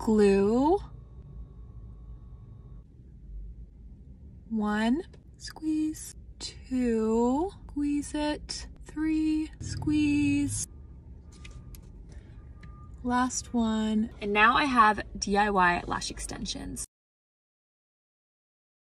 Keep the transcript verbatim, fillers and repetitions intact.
glue. One, squeeze. Two, squeeze it. Three, squeeze. Last one. And now I have D I Y lash extensions.